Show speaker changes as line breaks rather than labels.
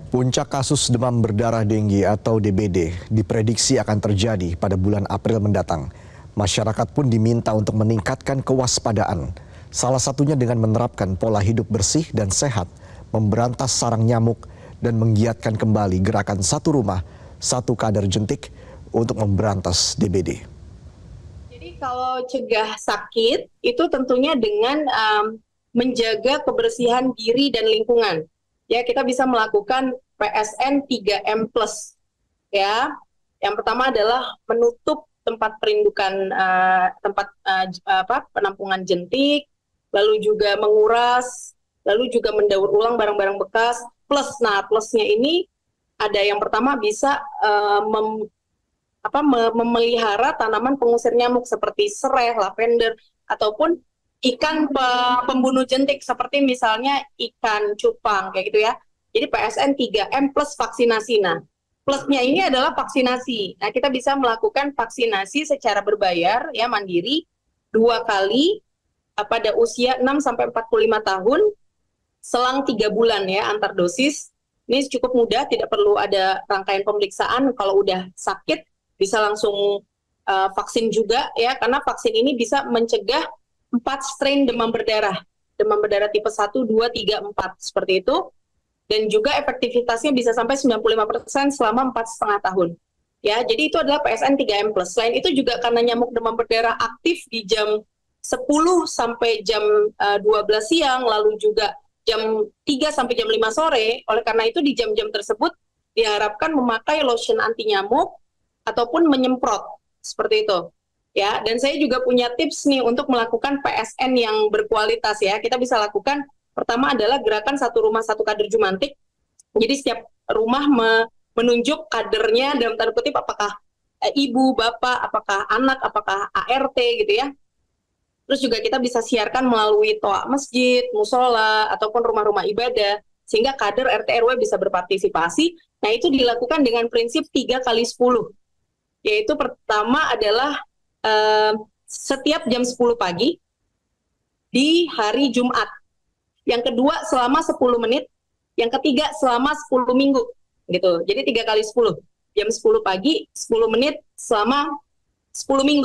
Puncak kasus demam berdarah denggi atau DBD diprediksi akan terjadi pada bulan April mendatang. Masyarakat pun diminta untuk meningkatkan kewaspadaan. Salah satunya dengan menerapkan pola hidup bersih dan sehat, memberantas sarang nyamuk, dan menggiatkan kembali gerakan satu rumah, satu kader jentik untuk memberantas DBD.
Jadi kalau cegah sakit itu tentunya dengan menjaga kebersihan diri dan lingkungan. Ya, kita bisa melakukan PSN 3M+. Ya, yang pertama adalah menutup tempat perindukan penampungan jentik, lalu juga menguras, lalu juga mendaur ulang barang-barang bekas. Plus, nah plusnya ini ada yang pertama bisa memelihara tanaman pengusir nyamuk seperti serai, lavender, ataupun ikan pembunuh jentik seperti misalnya ikan cupang kayak gitu ya. Jadi PSN 3M plus vaksinasi. Nah, plusnya ini adalah vaksinasi. Nah, kita bisa melakukan vaksinasi secara berbayar ya, mandiri 2 kali pada usia 6 sampai 45 tahun selang 3 bulan ya antar dosis. Ini cukup mudah, tidak perlu ada rangkaian pemeriksaan. Kalau udah sakit bisa langsung vaksin juga ya, karena vaksin ini bisa mencegah 4 strain demam berdarah tipe 1, 2, 3, 4 seperti itu, dan juga efektivitasnya bisa sampai 95% selama 4,5 tahun. Ya, jadi itu adalah PSN 3M+. Selain itu juga karena nyamuk demam berdarah aktif di jam 10 sampai jam 12 siang, lalu juga jam 3 sampai jam 5 sore, oleh karena itu di jam-jam tersebut diharapkan memakai lotion anti nyamuk ataupun menyemprot seperti itu. Ya, dan saya juga punya tips nih untuk melakukan PSN yang berkualitas ya. Kita bisa lakukan, pertama adalah gerakan satu rumah satu kader jumantik. Jadi setiap rumah menunjuk kadernya dalam tanda kutip, apakah ibu, bapak, apakah anak, apakah ART gitu ya. Terus juga kita bisa siarkan melalui toa masjid, musola, ataupun rumah-rumah ibadah, sehingga kader RT RW bisa berpartisipasi. Nah, itu dilakukan dengan prinsip 3x10. Yaitu pertama adalah setiap jam 10 pagi di hari Jumat. Yang kedua selama 10 menit, yang ketiga selama 10 minggu gitu. Jadi 3x10. Jam 10 pagi, 10 menit selama 10 minggu.